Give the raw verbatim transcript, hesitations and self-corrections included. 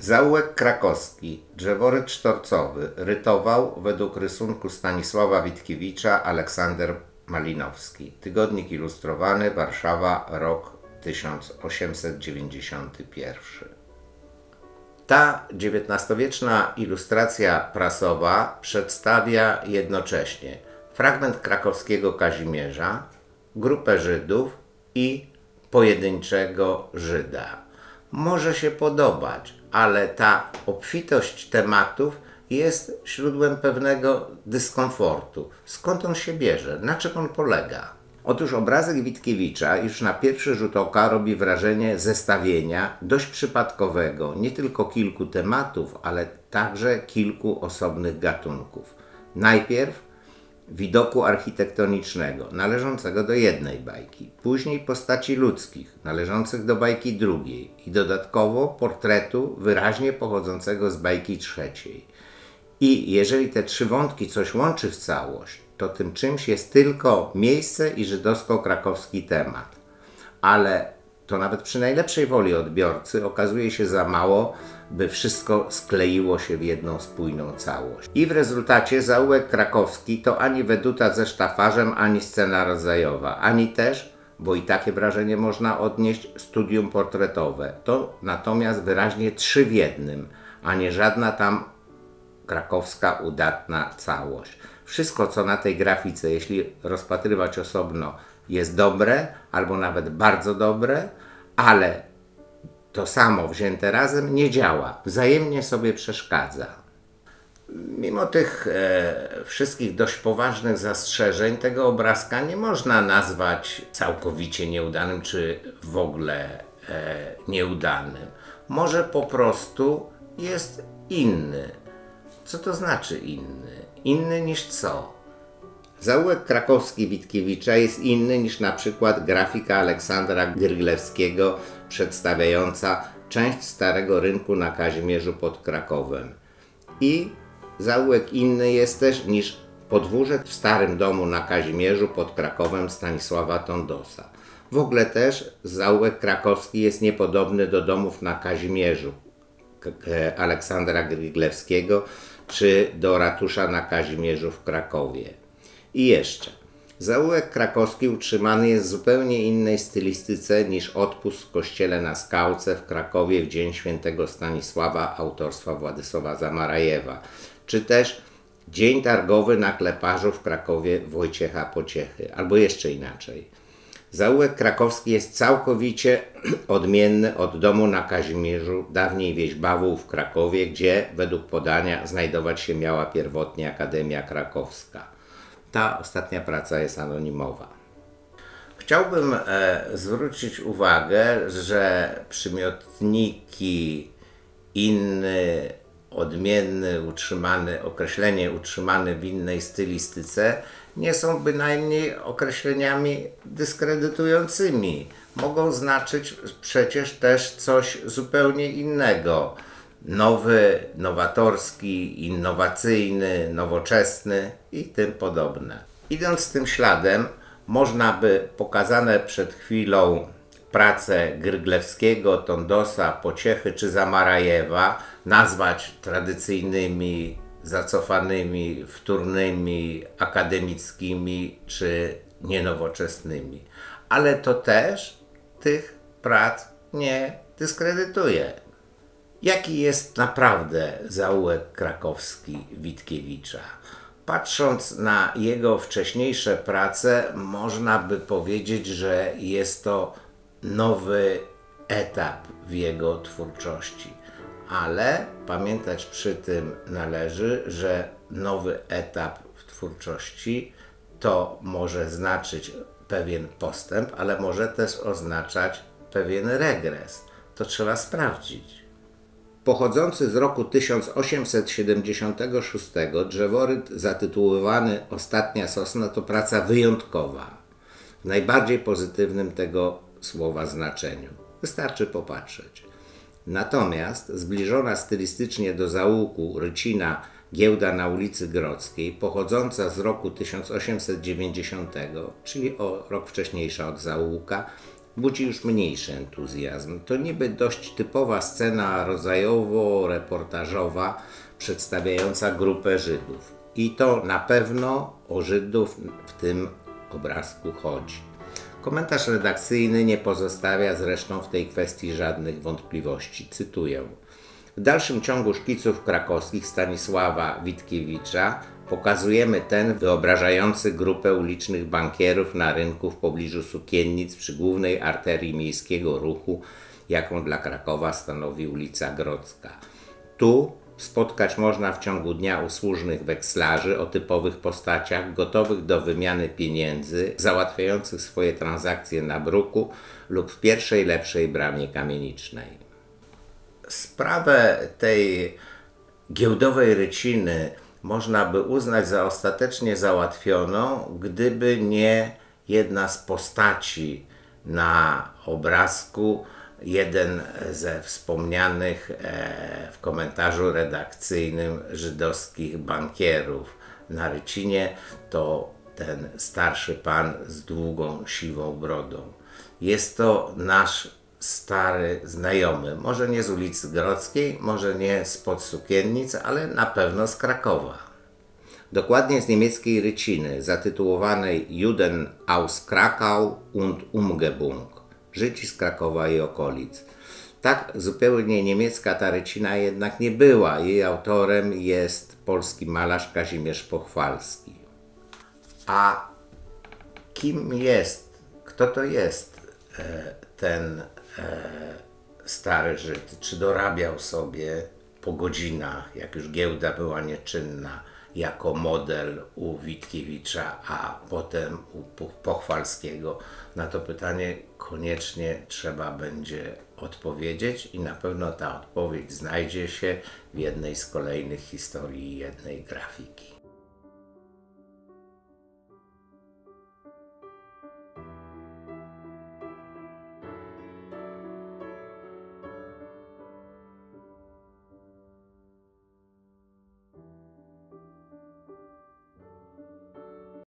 Zaułek krakowski, drzeworyt sztorcowy, rytował według rysunku Stanisława Witkiewicza Aleksander Malinowski. Tygodnik ilustrowany, Warszawa, rok tysiąc osiemset dziewięćdziesiąty pierwszy. Ta dziewiętnastowieczna ilustracja prasowa przedstawia jednocześnie fragment krakowskiego Kazimierza, grupę Żydów i pojedynczego Żyda. Może się podobać, ale ta obfitość tematów jest źródłem pewnego dyskomfortu. Skąd on się bierze? Na czym on polega? Otóż obrazek Witkiewicza już na pierwszy rzut oka robi wrażenie zestawienia dość przypadkowego, nie tylko kilku tematów, ale także kilku osobnych gatunków. Najpierw widoku architektonicznego, należącego do jednej bajki, później postaci ludzkich, należących do bajki drugiej i dodatkowo portretu wyraźnie pochodzącego z bajki trzeciej. I jeżeli te trzy wątki coś łączy w całość, to tym czymś jest tylko miejsce i żydowsko-krakowski temat. Ale to nawet przy najlepszej woli odbiorcy okazuje się za mało, by wszystko skleiło się w jedną spójną całość. I w rezultacie zaułek krakowski to ani weduta ze sztafarzem, ani scena rodzajowa, ani też, bo i takie wrażenie można odnieść, studium portretowe. To natomiast wyraźnie trzy w jednym, a nie żadna tam krakowska udatna całość. Wszystko, co na tej grafice, jeśli rozpatrywać osobno, jest dobre, albo nawet bardzo dobre, ale to samo wzięte razem nie działa, wzajemnie sobie przeszkadza. Mimo tych e, wszystkich dość poważnych zastrzeżeń, tego obrazka nie można nazwać całkowicie nieudanym, czy w ogóle e, nieudanym. Może po prostu jest inny. Co to znaczy inny? Inny niż co? Zaułek krakowski Witkiewicza jest inny niż na przykład grafika Aleksandra Gryglewskiego przedstawiająca część Starego Rynku na Kazimierzu pod Krakowem. I zaułek inny jest też niż podwórze w Starym Domu na Kazimierzu pod Krakowem Stanisława Tondosa. W ogóle też zaułek krakowski jest niepodobny do domów na Kazimierzu Aleksandra Gryglewskiego czy do ratusza na Kazimierzu w Krakowie. I jeszcze, zaułek krakowski utrzymany jest w zupełnie innej stylistyce niż odpust w kościele na Skałce w Krakowie w dzień świętego Stanisława autorstwa Władysława Zamarajewa, czy też dzień targowy na Kleparzu w Krakowie Wojciecha Pociechy, albo jeszcze inaczej. Zaułek krakowski jest całkowicie odmienny od domu na Kazimierzu, dawniej wieś Bawół w Krakowie, gdzie według podania znajdować się miała pierwotnie Akademia Krakowska. Ta ostatnia praca jest anonimowa. Chciałbym e, zwrócić uwagę, że przymiotniki inny, odmienny, utrzymany, określenie utrzymane w innej stylistyce nie są bynajmniej określeniami dyskredytującymi. Mogą znaczyć przecież też coś zupełnie innego. Nowy, nowatorski, innowacyjny, nowoczesny i tym podobne. Idąc tym śladem, można by pokazane przed chwilą prace Gryglewskiego, Tondosa, Pociechy czy Zamarajewa nazwać tradycyjnymi, zacofanymi, wtórnymi, akademickimi czy nienowoczesnymi. Ale to też tych prac nie dyskredytuje. Jaki jest naprawdę zaułek krakowski Witkiewicza? Patrząc na jego wcześniejsze prace, można by powiedzieć, że jest to nowy etap w jego twórczości. Ale pamiętać przy tym należy, że nowy etap w twórczości to może znaczyć pewien postęp, ale może też oznaczać pewien regres. To trzeba sprawdzić. Pochodzący z roku tysiąc osiemset siedemdziesiątego szóstego drzeworyt zatytułowany Ostatnia sosna to praca wyjątkowa, w najbardziej pozytywnym tego słowa znaczeniu. Wystarczy popatrzeć. Natomiast zbliżona stylistycznie do zaułku Rycina Giełda na ulicy Grodzkiej, pochodząca z roku tysiąc osiemset dziewięćdziesiątego, czyli o rok wcześniejsza od zaułka, budzi już mniejszy entuzjazm. To niby dość typowa scena rodzajowo-reportażowa przedstawiająca grupę Żydów. I to na pewno o Żydów w tym obrazku chodzi. Komentarz redakcyjny nie pozostawia zresztą w tej kwestii żadnych wątpliwości. Cytuję. W dalszym ciągu szkiców krakowskich Stanisława Witkiewicza pokazujemy ten wyobrażający grupę ulicznych bankierów na rynku w pobliżu sukiennic przy głównej arterii miejskiego ruchu, jaką dla Krakowa stanowi ulica Grodzka. Tu spotkać można w ciągu dnia usłużnych wekslarzy o typowych postaciach, gotowych do wymiany pieniędzy, załatwiających swoje transakcje na bruku lub w pierwszej lepszej bramie kamienicznej. Sprawę tej giełdowej ryciny można by uznać za ostatecznie załatwioną, gdyby nie jedna z postaci na obrazku, jeden ze wspomnianych w komentarzu redakcyjnym żydowskich bankierów na rycinie, to ten starszy pan z długą, siwą brodą. Jest to nasz stary znajomy, może nie z ulicy Grodzkiej, może nie spod sukiennic, ale na pewno z Krakowa. Dokładnie z niemieckiej ryciny, zatytułowanej Juden aus Krakau und Umgebung, Żydzi z Krakowa i okolic. Tak zupełnie niemiecka ta rycina jednak nie była. Jej autorem jest polski malarz Kazimierz Pochwalski. A kim jest, kto to jest e, ten stary Żyd? Czy dorabiał sobie po godzinach, jak już giełda była nieczynna, jako model u Witkiewicza, a potem u Pochwalskiego? Na to pytanie koniecznie trzeba będzie odpowiedzieć i na pewno ta odpowiedź znajdzie się w jednej z kolejnych historii jednej grafiki.